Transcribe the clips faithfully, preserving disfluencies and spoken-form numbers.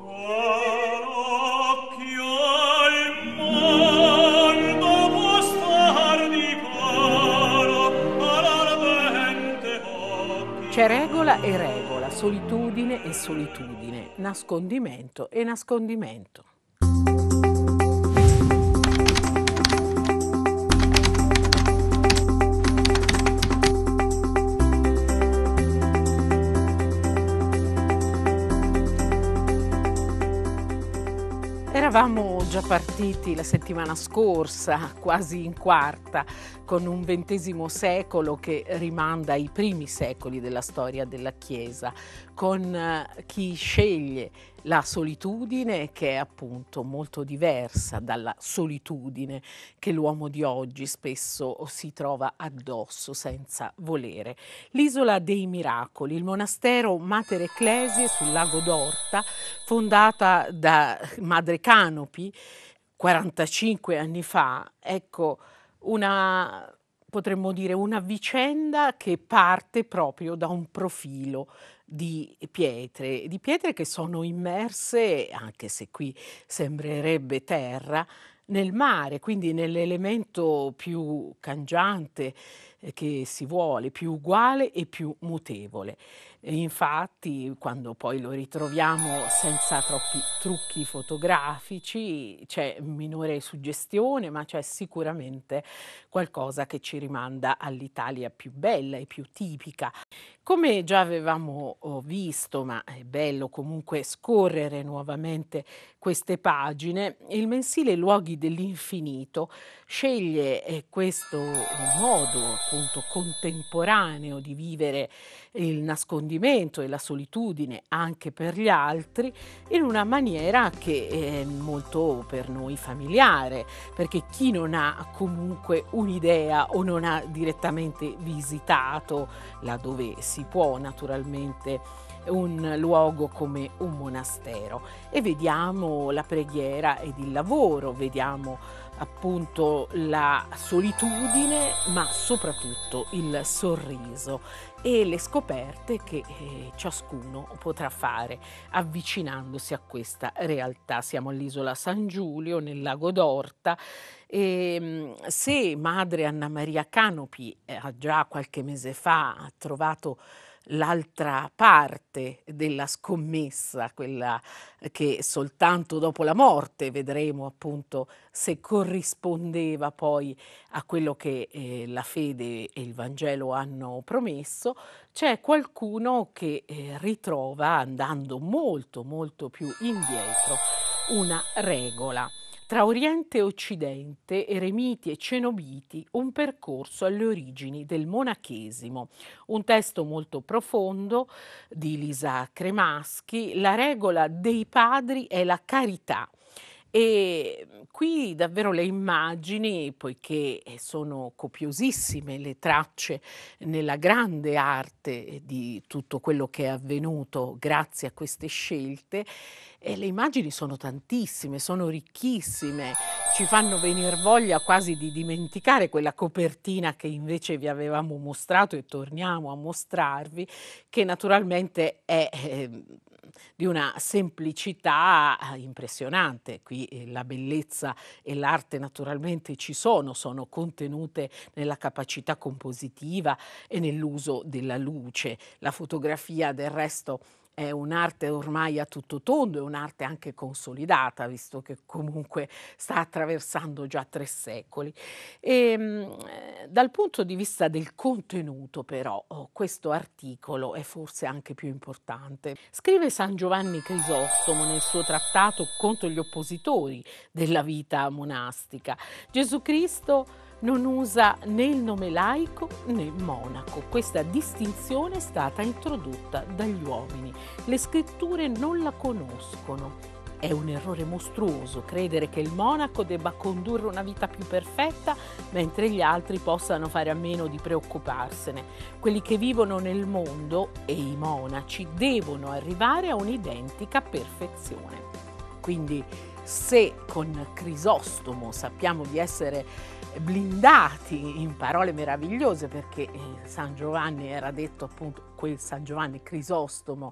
C'è regola e regola, solitudine e solitudine, nascondimento e nascondimento. Eravamo già partiti la settimana scorsa, quasi in quarta, con un ventesimo secolo che rimanda ai primi secoli della storia della Chiesa, con chi sceglie la solitudine, che è appunto molto diversa dalla solitudine che l'uomo di oggi spesso si trova addosso senza volere. L'isola dei miracoli, il monastero Mater Ecclesiae sul lago d'Orta, fondata da Madre Canopi quarantacinque anni fa, ecco una, potremmo dire, una vicenda che parte proprio da un profilo di pietre, di pietre che sono immerse, anche se qui sembrerebbe terra, nel mare, quindi nell'elemento più cangiante eh, che si vuole, più uguale e più mutevole. E infatti, quando poi lo ritroviamo senza troppi trucchi fotografici, c'è minore suggestione, ma c'è sicuramente qualcosa che ci rimanda all'Italia più bella e più tipica. Come già avevamo oh, visto, ma è bello comunque scorrere nuovamente queste pagine, il mensile Luoghi dell'Infinito sceglie eh, questo modo appunto contemporaneo di vivere il nascondimento e la solitudine anche per gli altri in una maniera che è molto per noi familiare, perché chi non ha comunque un'idea o non ha direttamente visitato laddove si può naturalmente un luogo come un monastero e vediamo la preghiera ed il lavoro, vediamo appunto la solitudine, ma soprattutto il sorriso e le scoperte che eh, ciascuno potrà fare avvicinandosi a questa realtà. Siamo all'isola San Giulio, nel lago d'Orta, e se Madre Anna Maria Canopi eh, già qualche mese fa ha trovato l'altra parte della scommessa, quella che soltanto dopo la morte vedremo appunto se corrispondeva poi a quello che eh, la fede e il Vangelo hanno promesso, c'è qualcuno che eh, ritrova, andando molto molto più indietro, una regola. Tra Oriente e Occidente, eremiti e cenobiti, un percorso alle origini del monachesimo. Un testo molto profondo di Lisa Cremaschi, la regola dei padri è la carità. E qui davvero le immagini, poiché sono copiosissime le tracce nella grande arte di tutto quello che è avvenuto grazie a queste scelte, e le immagini sono tantissime, sono ricchissime, ci fanno venir voglia quasi di dimenticare quella copertina che invece vi avevamo mostrato e torniamo a mostrarvi, che naturalmente è eh, di una semplicità impressionante. Qui eh, la bellezza e l'arte naturalmente ci sono, sono contenute nella capacità compositiva e nell'uso della luce. La fotografia del resto è un'arte ormai a tutto tondo, è un'arte anche consolidata, visto che comunque sta attraversando già tre secoli. E, mh, dal punto di vista del contenuto, però, oh, questo articolo è forse anche più importante. Scrive San Giovanni Crisostomo nel suo trattato contro gli oppositori della vita monastica: Gesù Cristo non usa né il nome laico né monaco. Questa distinzione è stata introdotta dagli uomini. Le scritture non la conoscono. È un errore mostruoso credere che il monaco debba condurre una vita più perfetta mentre gli altri possano fare a meno di preoccuparsene. Quelli che vivono nel mondo e i monaci devono arrivare a un'identica perfezione. Quindi se con Crisostomo sappiamo di essere blindati in parole meravigliose, perché eh, San Giovanni era detto appunto quel San Giovanni Crisostomo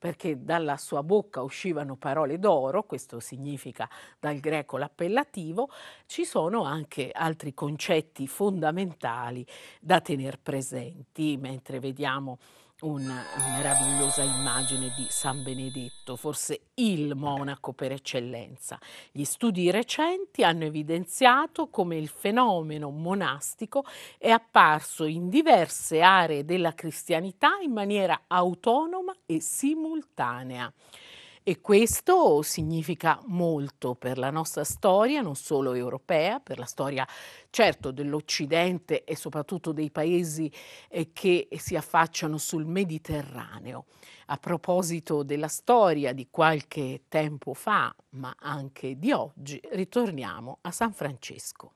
perché dalla sua bocca uscivano parole d'oro, questo significa dal greco l'appellativo, ci sono anche altri concetti fondamentali da tener presenti, mentre vediamo una meravigliosa immagine di San Benedetto, forse il monaco per eccellenza. Gli studi recenti hanno evidenziato come il fenomeno monastico è apparso in diverse aree della cristianità in maniera autonoma e simultanea. E questo significa molto per la nostra storia, non solo europea, per la storia certo dell'Occidente e soprattutto dei paesi eh, che si affacciano sul Mediterraneo. A proposito della storia di qualche tempo fa, ma anche di oggi, ritorniamo a San Francesco.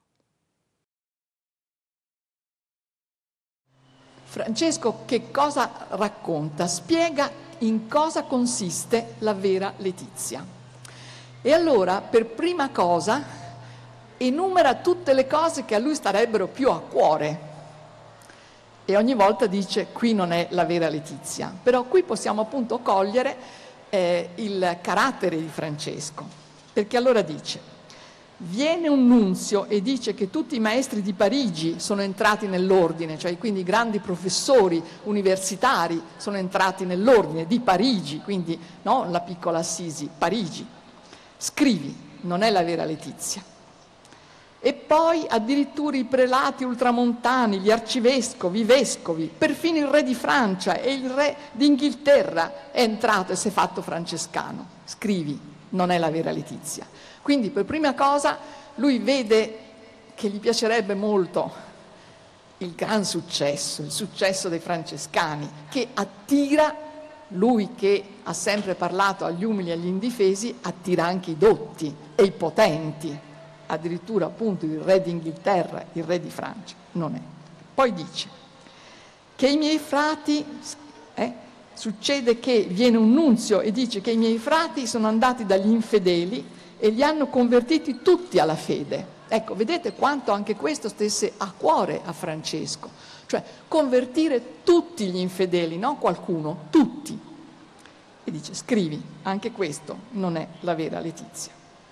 Francesco che cosa racconta? Spiega in cosa consiste la vera letizia. E allora, per prima cosa, enumera tutte le cose che a lui starebbero più a cuore. E ogni volta dice, qui non è la vera letizia. Però qui possiamo appunto cogliere eh, il carattere di Francesco. Perché allora dice, viene un nunzio e dice che tutti i maestri di Parigi sono entrati nell'ordine, cioè quindi i grandi professori universitari sono entrati nell'ordine di Parigi, quindi no, la piccola Assisi, Parigi. Scrivi, non è la vera letizia. E poi addirittura i prelati ultramontani, gli arcivescovi, i vescovi, perfino il re di Francia e il re d'Inghilterra è entrato e si è fatto francescano. Scrivi, non è la vera letizia. Quindi per prima cosa lui vede che gli piacerebbe molto il gran successo, il successo dei francescani, che attira, lui che ha sempre parlato agli umili e agli indifesi, attira anche i dotti e i potenti, addirittura appunto il re d'Inghilterra, il re di Francia, non è. Poi dice che i miei frati, eh, succede che viene un nunzio e dice che i miei frati sono andati dagli infedeli e li hanno convertiti tutti alla fede. Ecco, vedete quanto anche questo stesse a cuore a Francesco, cioè convertire tutti gli infedeli, non qualcuno, tutti. E dice, scrivi, anche questo non è la vera letizia.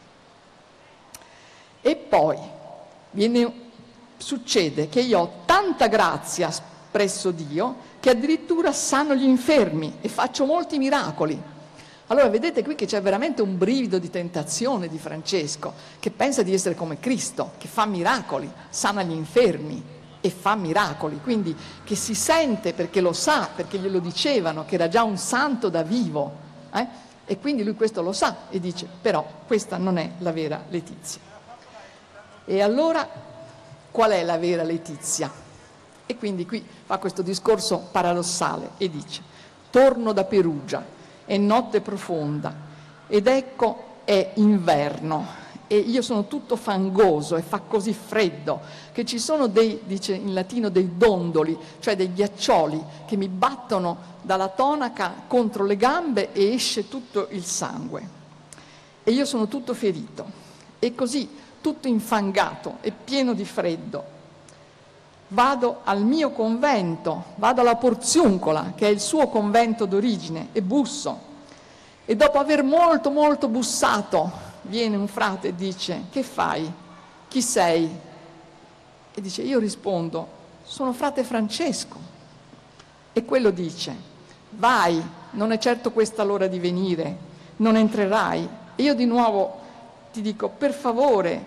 E poi viene, succede che io ho tanta grazia presso Dio che addirittura sano gli infermi e faccio molti miracoli. Allora vedete qui che c'è veramente un brivido di tentazione di Francesco, che pensa di essere come Cristo, che fa miracoli, sana gli infermi e fa miracoli, quindi che si sente perché lo sa, perché glielo dicevano, che era già un santo da vivo, eh? E quindi lui questo lo sa e dice, però questa non è la vera letizia. E allora qual è la vera letizia? E quindi qui fa questo discorso paradossale e dice, torno da Perugia, è notte profonda ed ecco è inverno e io sono tutto fangoso e fa così freddo che ci sono dei, dice in latino, dei dondoli, cioè dei ghiaccioli che mi battono dalla tonaca contro le gambe e esce tutto il sangue e io sono tutto ferito e così tutto infangato e pieno di freddo. Vado al mio convento, vado alla Porziuncola, che è il suo convento d'origine, e busso. E dopo aver molto, molto bussato, viene un frate e dice, che fai? Chi sei? E dice, io rispondo, sono frate Francesco. E quello dice, vai, non è certo questa l'ora di venire, non entrerai. E io di nuovo ti dico, per favore,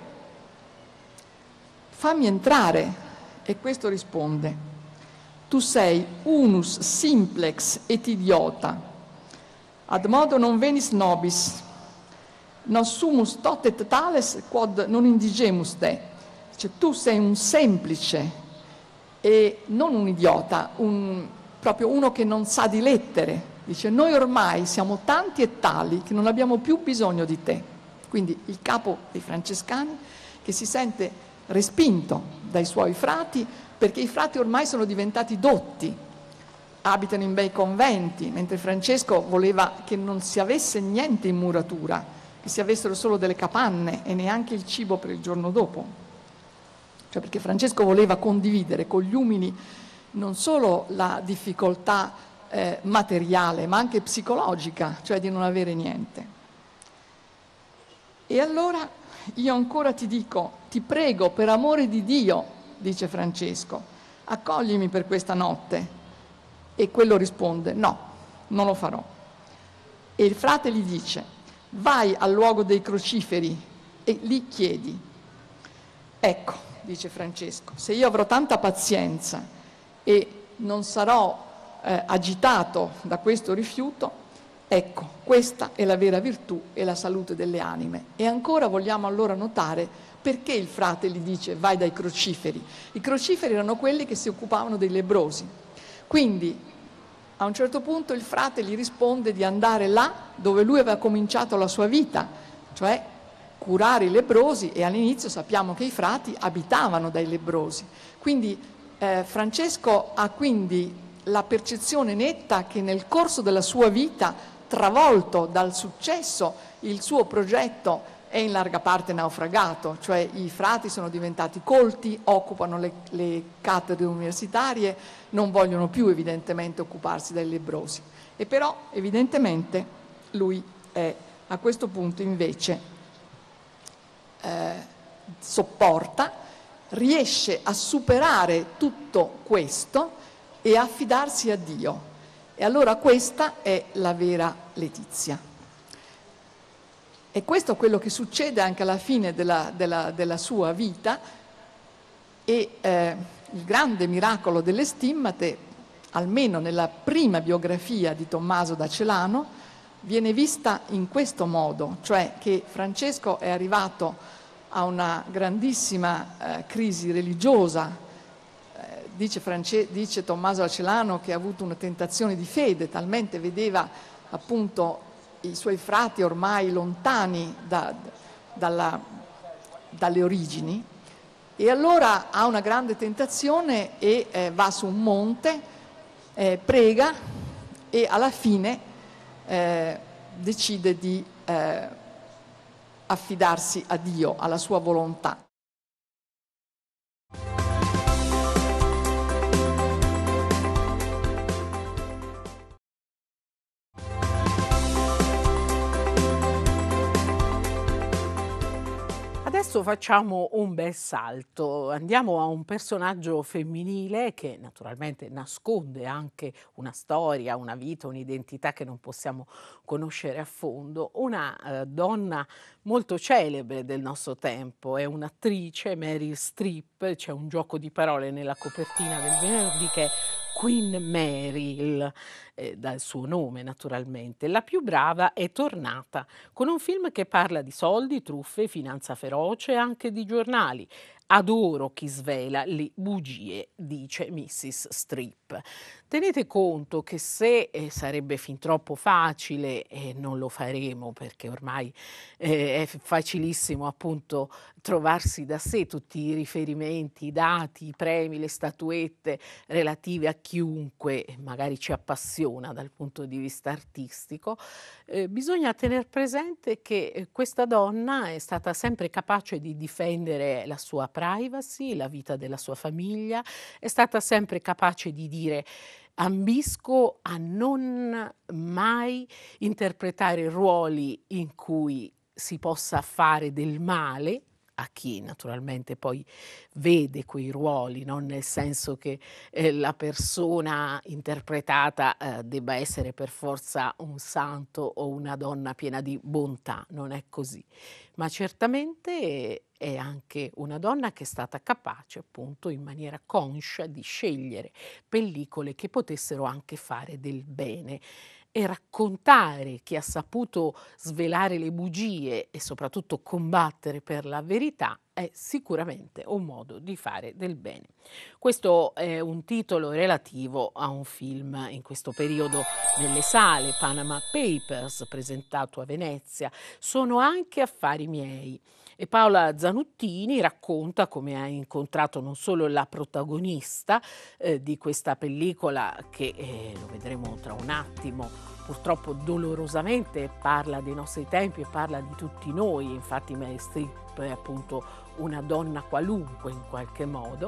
fammi entrare. E questo risponde, tu sei unus simplex et idiota, ad modo non venis nobis, nos sumus totet tales quod non indigemus te. Cioè, tu sei un semplice e non un idiota, un, proprio uno che non sa di lettere. Dice, noi ormai siamo tanti e tali che non abbiamo più bisogno di te. Quindi il capo dei francescani che si sente respinto dai suoi frati perché i frati ormai sono diventati dotti, abitano in bei conventi, mentre Francesco voleva che non si avesse niente in muratura, che si avessero solo delle capanne e neanche il cibo per il giorno dopo. Cioè perché Francesco voleva condividere con gli umili non solo la difficoltà eh, materiale, ma anche psicologica, cioè di non avere niente. E allora io ancora ti dico, ti prego per amore di Dio, dice Francesco, accoglimi per questa notte. E quello risponde, no, non lo farò. E il frate gli dice, vai al luogo dei crociferi e lì chiedi. Ecco, dice Francesco, se io avrò tanta pazienza e non sarò eh, agitato da questo rifiuto, ecco, questa è la vera virtù e la salute delle anime. E ancora vogliamo allora notare perché il frate gli dice vai dai crociferi. I crociferi erano quelli che si occupavano dei lebbrosi. Quindi a un certo punto il frate gli risponde di andare là dove lui aveva cominciato la sua vita, cioè curare i lebbrosi, e all'inizio sappiamo che i frati abitavano dai lebbrosi. Quindi eh, Francesco ha quindi la percezione netta che nel corso della sua vita, travolto dal successo, il suo progetto è in larga parte naufragato, cioè i frati sono diventati colti, occupano le, le cattedre universitarie, non vogliono più evidentemente occuparsi dei lebbrosi. E però evidentemente lui è, a questo punto invece eh, sopporta, riesce a superare tutto questo e a affidarsi a Dio. E allora questa è la vera letizia. E questo è quello che succede anche alla fine della, della, della sua vita, e eh, il grande miracolo delle stimmate, almeno nella prima biografia di Tommaso da Celano, viene vista in questo modo, cioè che Francesco è arrivato a una grandissima eh, crisi religiosa. Eh, dice, France, dice Tommaso da Celano che ha avuto una tentazione di fede, talmente vedeva appunto i suoi frati ormai lontani da, dalla, dalle origini, e allora ha una grande tentazione e eh, va su un monte, eh, prega e alla fine eh, decide di eh, affidarsi a Dio, alla sua volontà. Adesso facciamo un bel salto, andiamo a un personaggio femminile che naturalmente nasconde anche una storia, una vita, un'identità che non possiamo conoscere a fondo, una eh, donna molto celebre del nostro tempo, è un'attrice, Meryl Streep, c'è un gioco di parole nella copertina del venerdì che è Queen Meryl, eh, dal suo nome naturalmente. La più brava è tornata con un film che parla di soldi, truffe, finanza feroce e anche di giornali. Adoro chi svela le bugie, dice missus Streep. Tenete conto che se eh, sarebbe fin troppo facile, e eh, non lo faremo perché ormai eh, è facilissimo appunto trovarsi da sé tutti i riferimenti, i dati, i premi, le statuette relative a chiunque magari ci appassiona dal punto di vista artistico, eh, bisogna tener presente che eh, questa donna è stata sempre capace di difendere la sua privacy, la vita della sua famiglia, è stata sempre capace di dire ambisco a non mai interpretare ruoli in cui si possa fare del male a chi naturalmente poi vede quei ruoli, non nel senso che eh, la persona interpretata eh, debba essere per forza un santo o una donna piena di bontà, non è così, ma certamente è anche una donna che è stata capace appunto in maniera conscia di scegliere pellicole che potessero anche fare del bene. E raccontare chi ha saputo svelare le bugie e soprattutto combattere per la verità è sicuramente un modo di fare del bene. Questo è un titolo relativo a un film in questo periodo nelle sale, Panama Papers, presentato a Venezia. Sono anche affari miei. E Paola Zanuttini racconta come ha incontrato non solo la protagonista eh, di questa pellicola, che eh, lo vedremo tra un attimo, purtroppo dolorosamente parla dei nostri tempi e parla di tutti noi, infatti Meryl Streep è appunto una donna qualunque in qualche modo,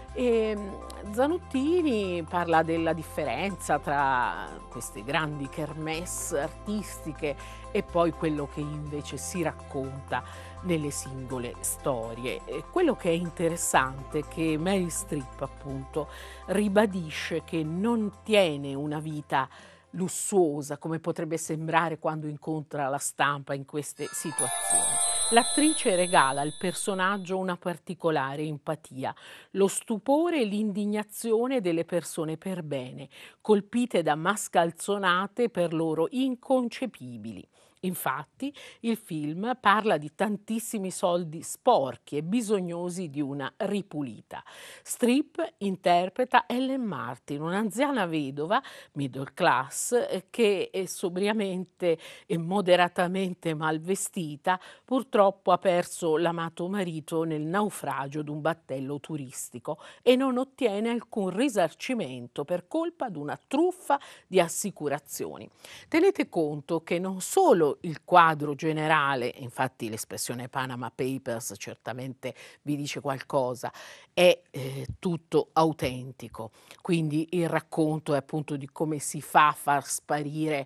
E mm, Zanuttini parla della differenza tra queste grandi kermesse artistiche e poi quello che invece si racconta nelle singole storie. E quello che è interessante è che Meryl Streep, appunto, ribadisce che non tiene una vita lussuosa come potrebbe sembrare quando incontra la stampa in queste situazioni. L'attrice regala al personaggio una particolare empatia, lo stupore e l'indignazione delle persone per bene, colpite da mascalzonate per loro inconcepibili. Infatti, il film parla di tantissimi soldi sporchi e bisognosi di una ripulita. Streep interpreta Ellen Martin, un'anziana vedova middle class eh, che è sobriamente e moderatamente mal vestita, purtroppo ha perso l'amato marito nel naufragio d'un battello turistico e non ottiene alcun risarcimento per colpa di una truffa di assicurazioni. Tenete conto che non solo il quadro generale, infatti l'espressione Panama Papers certamente vi dice qualcosa, è eh, tutto autentico, quindi il racconto è appunto di come si fa a far sparire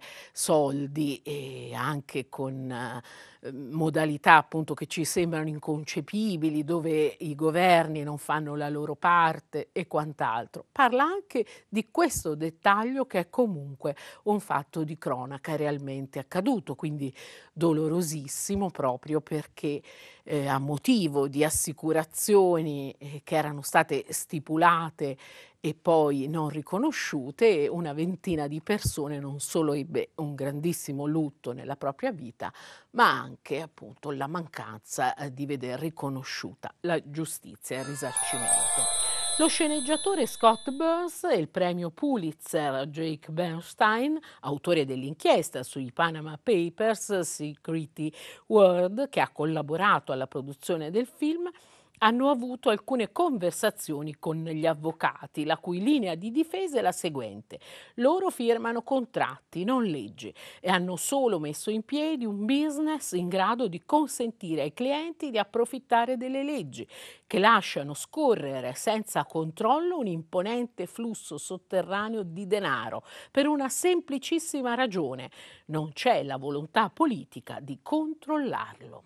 soldi e anche con eh, modalità appunto che ci sembrano inconcepibili, dove i governi non fanno la loro parte e quant'altro. Parla anche di questo dettaglio che è comunque un fatto di cronaca realmente accaduto, quindi dolorosissimo proprio perché eh, a motivo di assicurazioni eh, che erano state stipulate e poi non riconosciute, una ventina di persone non solo ebbe un grandissimo lutto nella propria vita, ma anche appunto la mancanza eh, di veder riconosciuta la giustizia e il risarcimento. Lo sceneggiatore Scott Burns e il premio Pulitzer Jake Bernstein, autore dell'inchiesta sui Panama Papers, Security World, che ha collaborato alla produzione del film, hanno avuto alcune conversazioni con gli avvocati, la cui linea di difesa è la seguente: loro firmano contratti, non leggi, e hanno solo messo in piedi un business in grado di consentire ai clienti di approfittare delle leggi, che lasciano scorrere senza controllo un imponente flusso sotterraneo di denaro, per una semplicissima ragione: non c'è la volontà politica di controllarlo.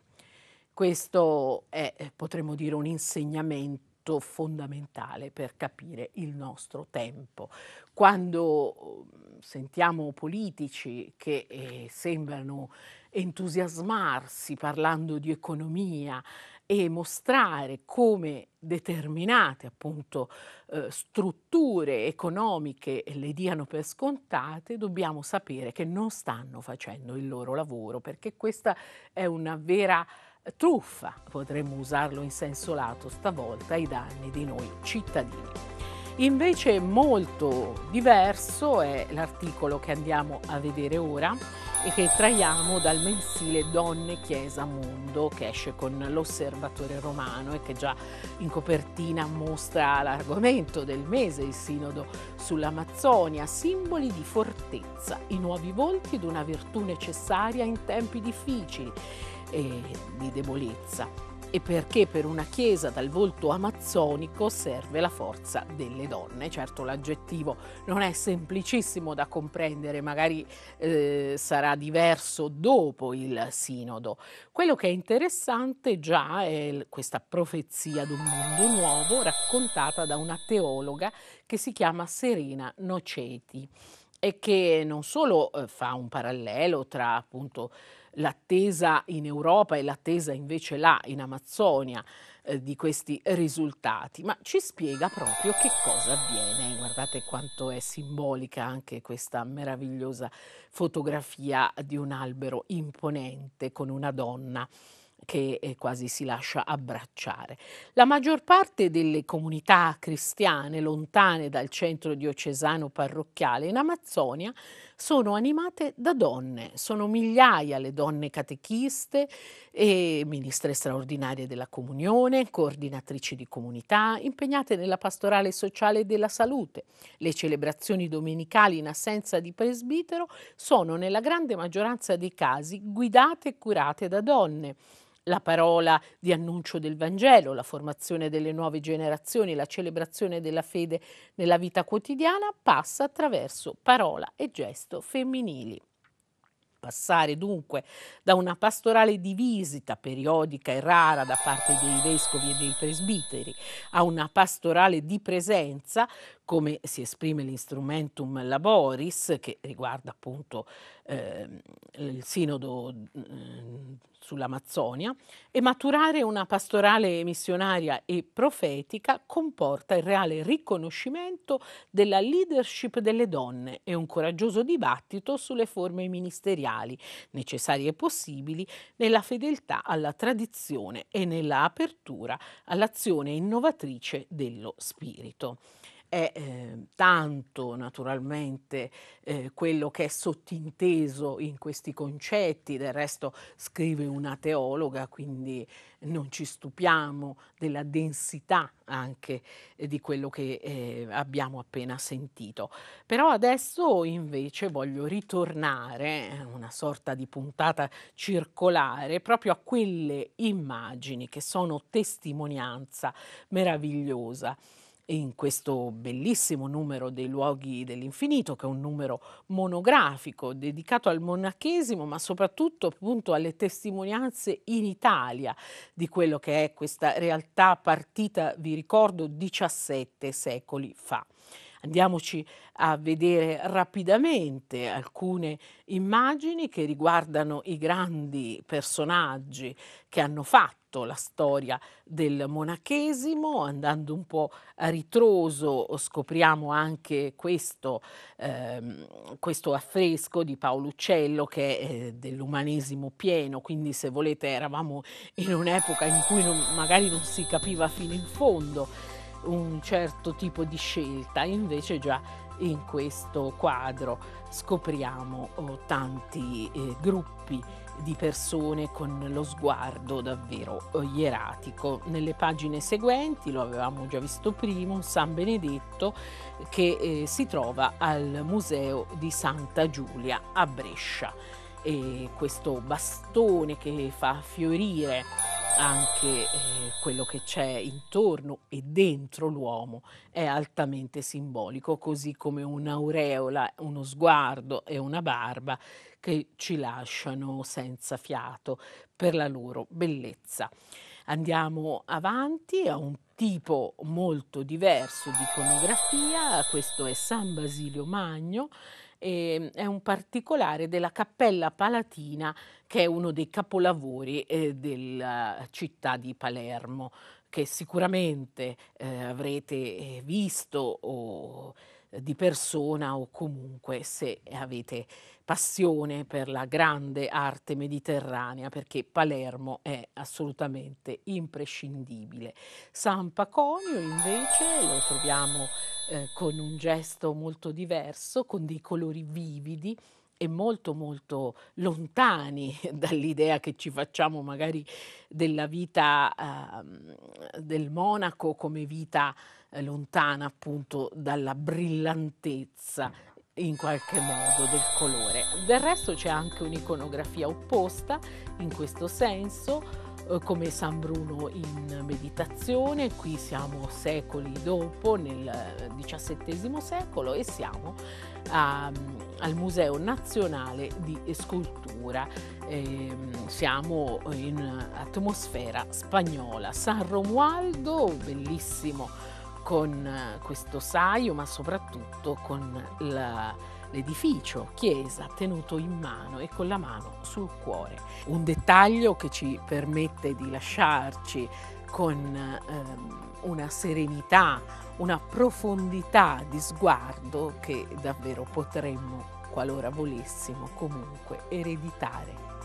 Questo è, eh, potremmo dire, un insegnamento fondamentale per capire il nostro tempo. Quando mm, sentiamo politici che eh, sembrano entusiasmarsi parlando di economia e mostrare come determinate appunto eh, strutture economiche le diano per scontate, dobbiamo sapere che non stanno facendo il loro lavoro, perché questa è una vera truffa, potremmo usarlo in senso lato stavolta, ai danni di noi cittadini. Invece molto diverso è l'articolo che andiamo a vedere ora e che traiamo dal mensile Donne, Chiesa, Mondo, che esce con l'Osservatore Romano e che già in copertina mostra l'argomento del mese, il sinodo sull'Amazzonia, simboli di fortezza, i nuovi volti di una virtù necessaria in tempi difficili e di debolezza, e perché per una chiesa dal volto amazzonico serve la forza delle donne. Certo, l'aggettivo non è semplicissimo da comprendere, magari eh, sarà diverso dopo il sinodo. Quello che è interessante già è questa profezia di un mondo nuovo raccontata da una teologa che si chiama Serena Noceti e che non solo eh, fa un parallelo tra appunto l'attesa in Europa e l'attesa invece là in Amazzonia eh, di questi risultati, ma ci spiega proprio che cosa avviene. Guardate quanto è simbolica anche questa meravigliosa fotografia di un albero imponente con una donna che eh, quasi si lascia abbracciare. La maggior parte delle comunità cristiane lontane dal centro diocesano parrocchiale in Amazzonia sono animate da donne, sono migliaia le donne catechiste e ministre straordinarie della comunione, coordinatrici di comunità, impegnate nella pastorale sociale e della salute. Le celebrazioni domenicali in assenza di presbitero sono nella grande maggioranza dei casi guidate e curate da donne. La parola di annuncio del Vangelo, la formazione delle nuove generazioni, la celebrazione della fede nella vita quotidiana passa attraverso parola e gesto femminili. Passare dunque da una pastorale di visita periodica e rara da parte dei vescovi e dei presbiteri a una pastorale di presenza, come si esprime l'Instrumentum Laboris, che riguarda appunto eh, il sinodo eh, sull'Amazzonia, e maturare una pastorale missionaria e profetica comporta il reale riconoscimento della leadership delle donne e un coraggioso dibattito sulle forme ministeriali necessarie e possibili nella fedeltà alla tradizione e nella apertura all'azione innovatrice dello spirito. È eh, tanto naturalmente eh, quello che è sottinteso in questi concetti, del resto scrive una teologa, quindi non ci stupiamo della densità anche eh, di quello che eh, abbiamo appena sentito. Però adesso invece voglio ritornare, una sorta di puntata circolare, proprio a quelle immagini che sono testimonianza meravigliosa in questo bellissimo numero dei luoghi dell'infinito, che è un numero monografico dedicato al monachesimo, ma soprattutto appunto alle testimonianze in Italia di quello che è questa realtà partita, vi ricordo, diciassette secoli fa. Andiamoci a vedere rapidamente alcune immagini che riguardano i grandi personaggi che hanno fatto la storia del monachesimo. Andando un po' a ritroso scopriamo anche questo, ehm, questo affresco di Paolo Uccello, che è eh, dell'umanesimo pieno, quindi se volete eravamo in un'epoca in cui non, magari non si capiva fino in fondo un certo tipo di scelta, invece già in questo quadro scopriamo oh, tanti eh, gruppi di persone con lo sguardo davvero oh, ieratico. Nelle pagine seguenti, lo avevamo già visto prima, un San Benedetto che eh, si trova al Museo di Santa Giulia a Brescia, e questo bastone che fa fiorire anche eh, quello che c'è intorno e dentro l'uomo è altamente simbolico, così come un'aureola, uno sguardo e una barba che ci lasciano senza fiato per la loro bellezza. Andiamo avanti a un tipo molto diverso di iconografia. Questo è San Basilio Magno, e è un particolare della Cappella Palatina, che è uno dei capolavori eh, della città di Palermo, che sicuramente eh, avrete eh, visto o eh, di persona, o comunque se avete passione per la grande arte mediterranea, perché Palermo è assolutamente imprescindibile. San Paconio invece lo troviamo eh, con un gesto molto diverso, con dei colori vividi e molto molto lontani dall'idea che ci facciamo magari della vita eh, del monaco come vita eh, lontana appunto dalla brillantezza in qualche modo del colore. Del resto c'è anche un'iconografia opposta in questo senso, eh, come San Bruno in meditazione. Qui siamo secoli dopo, nel diciassettesimo secolo, e siamo a, al Museo Nazionale di Scultura. Eh, siamo in atmosfera spagnola. San Romualdo, bellissimo, con questo saio, ma soprattutto con la, l'edificio, chiesa, tenuto in mano e con la mano sul cuore. Un dettaglio che ci permette di lasciarci con ehm, una serenità, una profondità di sguardo che davvero potremmo, qualora volessimo, comunque ereditare.